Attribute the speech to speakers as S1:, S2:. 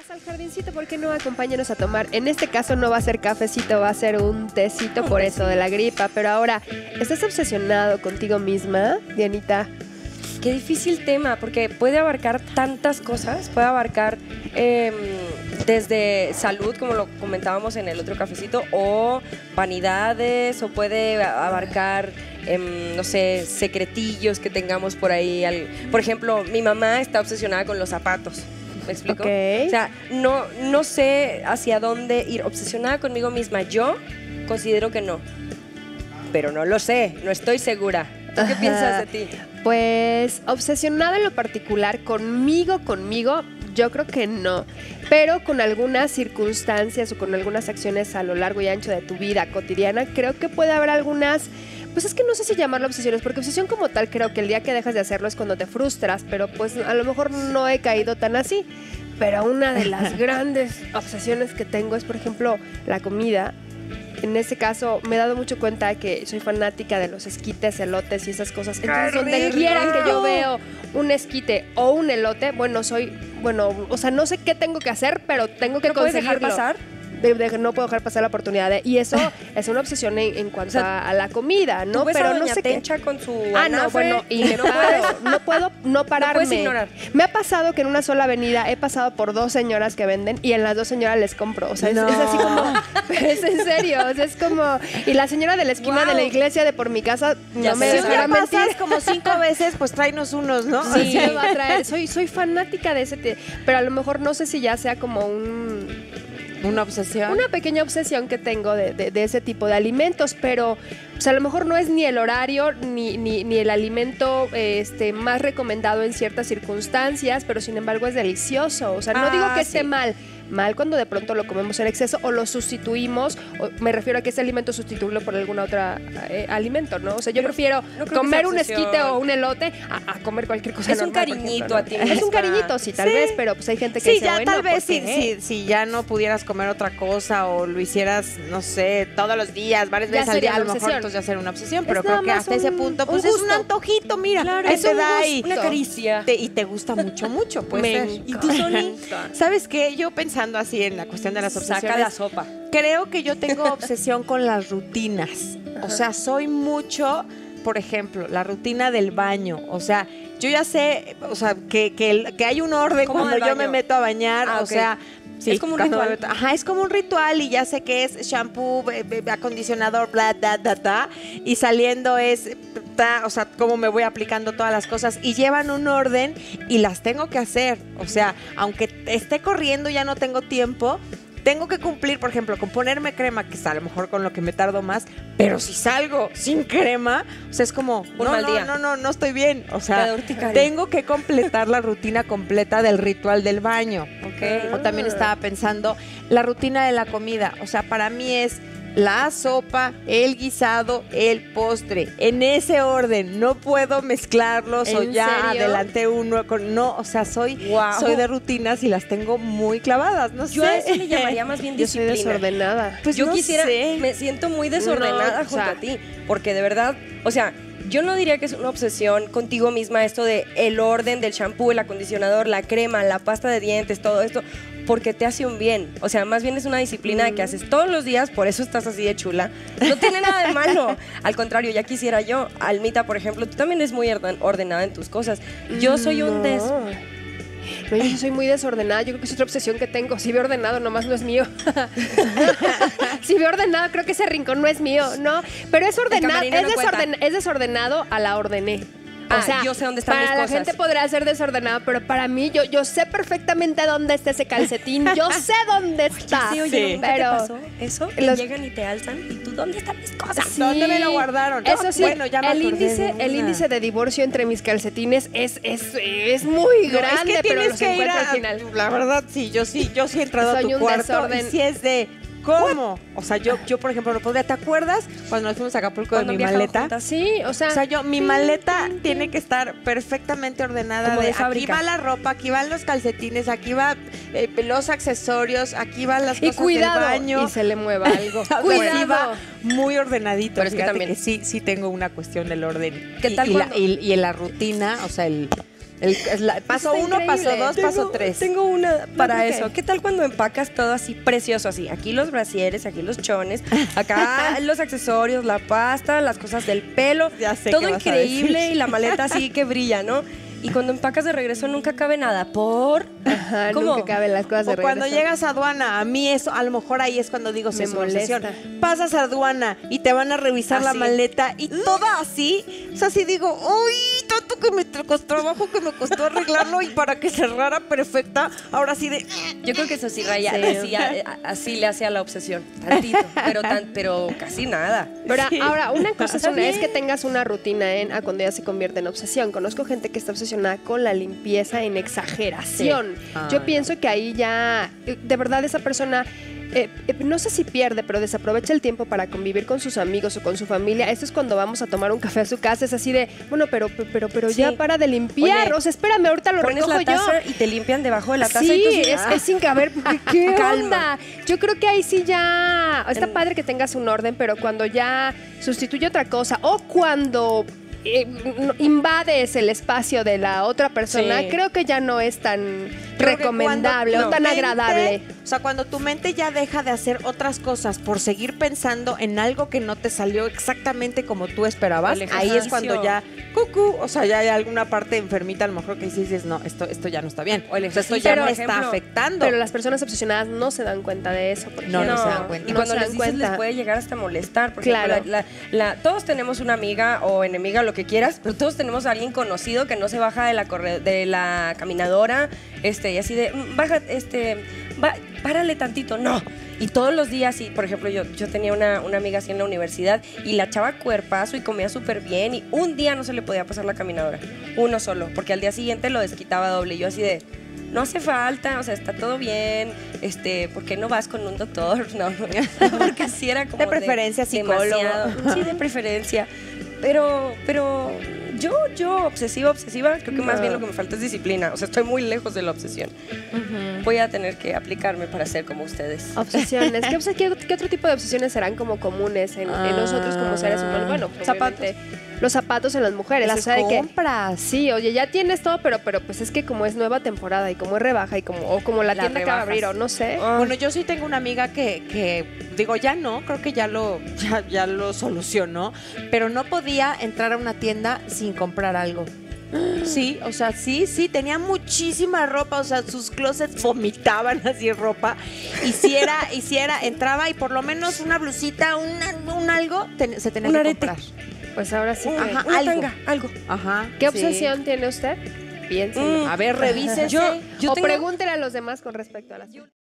S1: vas al jardincito, ¿por qué no acompáñanos a tomar? En este caso no va a ser cafecito, va a ser un tecito por eso de la gripa. Pero ahora, ¿estás obsesionado contigo misma, Dianita?
S2: Qué difícil tema, porque puede abarcar tantas cosas, puede abarcar desde salud, como lo comentábamos en el otro cafecito, o vanidades, o puede abarcar, no sé, secretillos que tengamos por ahí. Por ejemplo, mi mamá está obsesionada con los zapatos. ¿Me explico?
S1: Okay.
S2: O sea, no sé hacia dónde ir. Obsesionada conmigo misma, yo considero que no. Pero no lo sé, no estoy segura. ¿Tú qué piensas de ti?
S1: Pues obsesionada en lo particular conmigo, yo creo que no. Pero con algunas circunstancias o con algunas acciones a lo largo y ancho de tu vida cotidiana, creo que puede haber algunas... Pues es que no sé si llamarlo obsesiones, porque obsesión como tal creo que el día que dejas de hacerlo es cuando te frustras, pero pues a lo mejor no he caído tan así. Pero una de las grandes obsesiones que tengo es, por ejemplo, la comida. En ese caso me he dado mucho cuenta de que soy fanática de los esquites, elotes y esas cosas. Entonces, donde quiera que yo veo un esquite o un elote, o sea, no sé qué tengo que hacer, pero tengo que conseguirlo.
S2: ¿Puedes dejar pasar?
S1: No puedo dejar pasar la oportunidad y eso es una obsesión en cuanto a la comida, ¿no?
S2: ¿Tú ves
S1: pero
S2: a
S1: no
S2: Doña
S1: sé
S2: Tencha con su
S1: y no puedo no pararme.
S2: No puedes ignorar.
S1: Me ha pasado que en una sola avenida he pasado por 2 señoras que venden y en las 2 señoras les compro, o sea, es así como, es en serio, o sea, es como, y la señora de la esquina de la iglesia de por mi casa no me dejará mentir.
S3: Si como 5 veces, pues tráenos unos, ¿no?
S1: Sí, me va a traer. Soy fanática de ese, pero a lo mejor no sé si ya sea como
S3: una obsesión.
S1: Una pequeña obsesión que tengo de ese tipo de alimentos, pero pues a lo mejor no es ni el horario ni el alimento más recomendado en ciertas circunstancias, pero sin embargo es delicioso. O sea, no digo que esté mal cuando de pronto lo comemos en exceso o lo sustituimos, me refiero a que ese alimento sustituirlo por algún otro alimento, ¿no? O sea, yo prefiero comer un esquite o un elote a comer cualquier cosa.
S2: Es normal, un cariñito, ejemplo, ¿no?
S1: Es un cariñito, sí, tal vez, pero pues hay gente que dice,
S3: ya tal vez si ya no pudieras comer otra cosa o lo hicieras, no sé, todos los días, varias veces al día, a lo mejor entonces ya sería una obsesión, pero creo que hasta ese punto pues es un antojito, mira,
S2: claro,
S3: que te da
S2: una caricia
S3: y te gusta mucho, puede ser.
S2: ¿Y tú, Sony?
S3: ¿Sabes qué? Yo pensando así en la cuestión de las obsesiones.
S2: Saca la sopa.
S3: Creo que yo tengo obsesión con las rutinas. O sea, soy mucho, por ejemplo, la rutina del baño. O sea, yo ya sé, o sea, que hay un orden cuando yo me meto a bañar. O sea, sí,
S2: es como un ritual.
S3: Es como un ritual y ya sé que es shampoo, acondicionador, bla, da. Y saliendo es, o sea, cómo me voy aplicando todas las cosas. Y llevan un orden y las tengo que hacer. O sea, aunque esté corriendo, ya no tengo tiempo. Tengo que cumplir, por ejemplo, con ponerme crema, que es a lo mejor con lo que me tardo más, pero si salgo sin crema, o sea, es como, no estoy bien. O sea, tengo que completar la rutina completa del ritual del baño.
S2: Okay.
S3: O también estaba pensando, la rutina de la comida, o sea, para mí es la sopa, el guisado, el postre, en ese orden. No puedo mezclarlos o ya adelanté uno con o sea, soy de rutinas y las tengo muy clavadas, no sé.
S2: Yo a eso le llamaría más bien disciplina.
S1: Yo soy desordenada.
S3: Pues
S2: yo me siento muy desordenada junto a ti, porque de verdad, o sea, yo no diría que es una obsesión contigo misma esto de el orden del shampoo, el acondicionador, la crema, la pasta de dientes, todo esto, porque te hace un bien. O sea, más bien es una disciplina que haces todos los días, por eso estás así de chula. No tiene nada de malo. Al contrario, ya quisiera yo. Almita, por ejemplo, tú también eres muy ordenada en tus cosas. Yo soy un
S1: No, yo soy muy desordenada. Yo creo que es otra obsesión que tengo. Si veo ordenado, nomás no es mío. Si veo ordenado, creo que ese rincón no es mío, ¿no? Pero es ordenado, es desordenado a la ordené. O sea,
S2: yo sé dónde están mis
S1: cosas. Para la gente podrá ser desordenado, pero para mí, yo sé perfectamente dónde está ese calcetín. Yo sé dónde está.
S2: Oye, ¿nunca te pasó eso? Llegan y te alzan. ¿Y tú dónde están mis cosas?
S1: Sí.
S3: ¿Dónde me lo guardaron?
S1: Eso sí,
S3: bueno, ya
S1: el índice de divorcio entre mis calcetines es muy grande,
S3: es que
S1: pero
S3: tienes
S1: los
S3: que ir
S1: encuentro al final.
S3: La verdad, yo sí he entrado a tu cuarto
S1: desorden.
S3: y sí es de... ¿Cómo? O sea, yo por ejemplo, no podría. ¿Te acuerdas cuando nos fuimos a Acapulco de mi maleta?
S1: Juntas? Sí, o sea,
S3: mi maleta tiene que estar perfectamente ordenada.
S2: Como de
S3: aquí
S2: fábrica.
S3: va la ropa, aquí van los calcetines, aquí va los accesorios, aquí van las cosas del baño.
S1: Y se le mueva algo.
S3: Cuidado. Sí va muy ordenadito.
S2: Pero es que también
S3: sí tengo una cuestión del orden.
S2: ¿Qué tal
S3: y la rutina, o sea, Paso
S2: Está
S3: 1, paso
S2: increíble.
S3: 2, paso 3.
S2: Tengo una para
S1: ¿por qué?
S2: eso. ¿Qué tal cuando empacas todo así precioso? Así, aquí los brasieres, aquí los chones, acá los accesorios, la pasta, las cosas del pelo.
S3: Ya sé
S2: todo
S3: qué vas a
S2: increíble
S3: decir.
S2: y la maleta así que brilla, ¿no? Y cuando empacas de regreso nunca cabe nada. ¿Por?
S1: Ajá,
S2: ¿Cómo?
S1: nunca caben las cosas de
S3: O cuando
S1: regreso.
S3: llegas a aduana, a mí eso, a lo mejor ahí es cuando digo,
S1: Me
S3: es una obsesión.
S1: molesta.
S3: Pasas a aduana y te van a revisar la
S2: Así.
S3: maleta y toda así. O sea, así digo, uy, tanto que me costó trabajo que me costó arreglarlo y para que cerrara perfecta, ahora sí de...
S2: Yo creo que eso sí raya,
S1: Sí.
S2: así le hace a la obsesión, tantito, pero casi nada.
S1: Pero
S3: Sí.
S1: ahora, una cosa
S2: Está
S1: es que
S2: bien.
S1: tengas una rutina a cuando ya se convierte en obsesión. Conozco gente que está obsesionada con la limpieza en exageración.
S3: Sí. Ah,
S1: Yo
S3: no.
S1: pienso que ahí ya, de verdad, esa persona, no sé si pierde, pero desaprovecha el tiempo para convivir con sus amigos o con su familia. Esto es cuando vamos a tomar un café a su casa. Es así de, bueno, pero
S2: Sí.
S1: ya para de limpiar.
S2: Oye,
S1: o sea, espérame, ahorita lo
S2: Pones
S1: recojo
S2: la taza
S1: yo.
S2: y te limpian debajo de la taza.
S1: Sí,
S2: y tú así,
S1: es sin que haber. ¿Qué
S2: Calma.
S1: onda? Yo creo que ahí sí ya. Está padre que tengas un orden, pero cuando ya sustituye otra cosa o cuando invades el espacio de la otra persona,
S2: Sí.
S1: creo que ya no es tan
S3: Creo que
S1: recomendable
S3: cuando
S1: o tan
S3: tu mente-
S1: agradable.
S3: O sea, cuando tu mente ya deja de hacer otras cosas por seguir pensando en algo que no te salió exactamente como tú esperabas,
S2: El
S3: ahí es
S2: ejercicio.
S3: cuando ya, o sea, ya hay alguna parte enfermita a lo mejor que dices, no, esto ya no está bien.
S2: O el
S3: O sea, esto
S2: ejercicio,
S3: ya
S2: por
S3: me está
S2: ejemplo.
S3: afectando.
S1: Pero las personas obsesionadas no se dan cuenta de eso. Por
S3: No,
S1: ejemplo.
S3: no se dan cuenta.
S2: Y
S1: No
S2: cuando
S1: se
S2: les
S1: dan
S2: dices
S1: cuenta.
S2: les puede llegar hasta molestar. Por
S1: Claro.
S2: ejemplo, todos tenemos una amiga o enemiga, lo que quieras, pero todos tenemos a alguien conocido que no se baja de la caminadora, y así de, baja, párale tantito, no. Y todos los días, y por ejemplo, yo tenía una amiga así en la universidad y la chava cuerpazo y comía súper bien y un día no se le podía pasar la caminadora, uno solo, porque al día siguiente lo desquitaba doble. Y yo así de, no hace falta, o sea, está todo bien, ¿por qué no vas con un doctor? No, porque sí era como
S3: De preferencia psicólogo.
S2: demasiado. Sí, de preferencia. Pero yo obsesiva, creo que más bien lo que me falta es disciplina. O sea, estoy muy lejos de la obsesión. Voy a tener que aplicarme para ser como ustedes.
S1: Obsesiones. ¿Qué otro tipo de obsesiones serán como comunes en nosotros como seres humanos? Bueno, pues,
S3: Zapatos.
S1: obviamente, los zapatos en las mujeres.
S3: Las
S1: o sea, de que
S3: compras.
S1: sí, oye, ya tienes todo, pero pues es que como es nueva temporada y como es rebaja y como la
S2: Las
S1: tienda acaba de abrir
S2: rebajas.
S1: o no sé.
S3: Bueno, yo sí tengo una amiga que digo, ya no, creo que ya lo solucionó, pero no podía entrar a una tienda sin comprar algo. Sí, o sea, sí, tenía muchísima ropa, o sea, sus closets vomitaban así ropa. Y si era, entraba y por lo menos una blusita, un algo, se tenía
S2: Un
S3: que
S2: arete.
S3: comprar.
S1: Pues ahora sí.
S3: Ajá,
S2: Una
S3: algo.
S2: tanga, algo.
S3: Ajá.
S1: ¿Qué
S3: sí.
S1: obsesión tiene usted? Piénselo.
S3: A ver, revísese.
S2: Yo
S1: o
S2: tengo-
S1: pregúntele a los demás con respecto a las